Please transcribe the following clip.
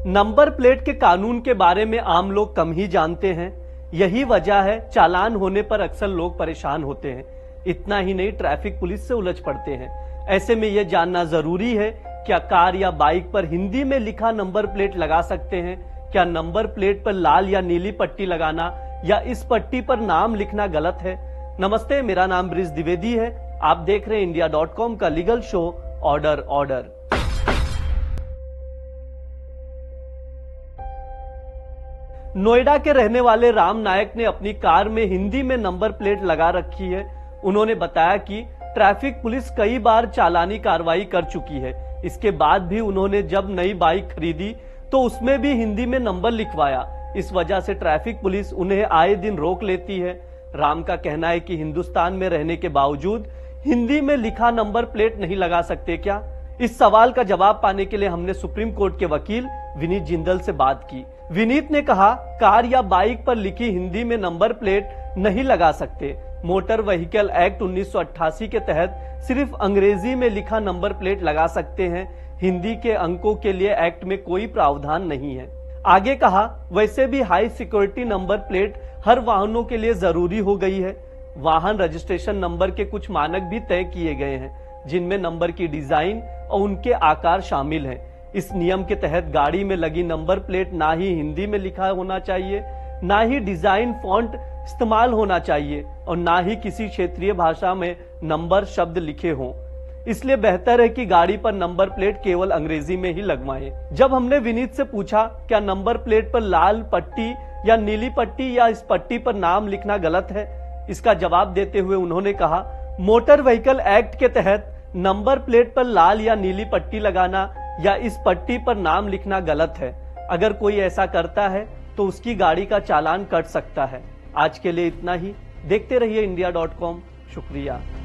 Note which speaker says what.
Speaker 1: Number plate के कानून के बारे में आम लोग कम ही जानते हैं। यही वजह है चालान होने पर अक्सर लोग परेशान होते हैं। इतना ही नहीं, ट्रैफिक पुलिस से उलझ पड़ते हैं। ऐसे में यह जानना जरूरी है, क्या कार या बाइक पर हिंदी में लिखा नंबर प्लेट लगा सकते हैं? क्या नंबर प्लेट पर लाल या नीली पट्टी लगाना या इस पट्टी पर नाम लिखना गलत है? नमस्ते, मेरा नाम ब्रिज द्विवेदी है। आप देख रहे हैं इंडिया.com का लीगल शो ऑर्डर। नोएडा के रहने वाले राम नायक ने अपनी कार में हिंदी में नंबर प्लेट लगा रखी है। उन्होंने बताया कि ट्रैफिक पुलिस कई बार चालानी कार्रवाई कर चुकी है। इसके बाद भी उन्होंने जब नई बाइक खरीदी तो उसमें भी हिंदी में नंबर लिखवाया। इस वजह से ट्रैफिक पुलिस उन्हें आए दिन रोक लेती है। राम का कहना है कि हिंदुस्तान में रहने के बावजूद हिंदी में लिखा नंबर प्लेट नहीं लगा सकते क्या? इस सवाल का जवाब पाने के लिए हमने सुप्रीम कोर्ट के वकील विनीत जिंदल से बात की। विनीत ने कहा, कार या बाइक पर लिखी हिंदी में नंबर प्लेट नहीं लगा सकते। मोटर व्हीकल एक्ट 1988 के तहत सिर्फ अंग्रेजी में लिखा नंबर प्लेट लगा सकते हैं। हिंदी के अंकों के लिए एक्ट में कोई प्रावधान नहीं है। आगे कहा, वैसे भी हाई सिक्योरिटी नंबर प्लेट हर वाहनों के लिए जरूरी हो गई है। वाहन रजिस्ट्रेशन नंबर के कुछ मानक भी तय किए गए हैं, जिनमें नंबर की डिजाइन और उनके आकार शामिल हैं। इस नियम के तहत गाड़ी में लगी नंबर प्लेट ना ही हिंदी में लिखा होना चाहिए, ना ही डिजाइन फॉन्ट इस्तेमाल होना चाहिए और ना ही किसी क्षेत्रीय भाषा में नंबर शब्द लिखे हों। इसलिए बेहतर है कि गाड़ी पर नंबर प्लेट केवल अंग्रेजी में ही लगवाएं। जब हमने विनीत से पूछा क्या नंबर प्लेट पर लाल पट्टी या नीली पट्टी या इस पट्टी पर नाम लिखना गलत है, इसका जवाब देते हुए उन्होंने कहा, मोटर व्हीकल एक्ट के तहत नंबर प्लेट पर लाल या नीली पट्टी लगाना या इस पट्टी पर नाम लिखना गलत है। अगर कोई ऐसा करता है तो उसकी गाड़ी का चालान कट सकता है। आज के लिए इतना ही। देखते रहिए इंडिया.com। शुक्रिया।